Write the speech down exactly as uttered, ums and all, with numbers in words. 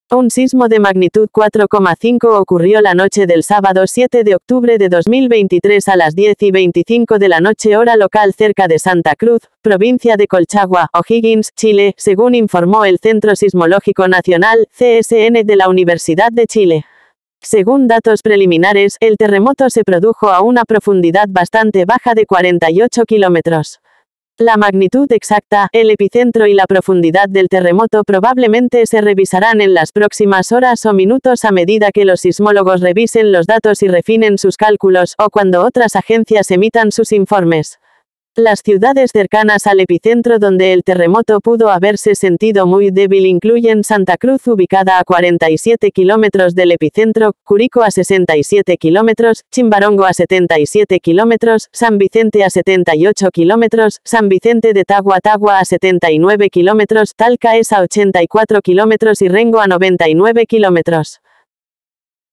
Un sismo de magnitud cuatro coma cinco ocurrió la noche del sábado siete de octubre de dos mil veintitrés a las diez y veinticinco de la noche hora local cerca de Santa Cruz, provincia de Colchagua, O'Higgins, Chile, según informó el Centro Sismológico Nacional, C S N de la Universidad de Chile. Según datos preliminares, el terremoto se produjo a una profundidad bastante baja de cuarenta y ocho kilómetros. La magnitud exacta, el epicentro y la profundidad del terremoto probablemente se revisarán en las próximas horas o minutos a medida que los sismólogos revisen los datos y refinen sus cálculos, o cuando otras agencias emitan sus informes. Las ciudades cercanas al epicentro donde el terremoto pudo haberse sentido muy débil incluyen Santa Cruz, ubicada a cuarenta y siete kilómetros del epicentro, Curicó a sesenta y siete kilómetros, Chimbarongo a setenta y siete kilómetros, San Vicente a setenta y ocho kilómetros, San Vicente de Tagua Tagua a setenta y nueve kilómetros, Talca es a ochenta y cuatro kilómetros y Rengo a noventa y nueve kilómetros.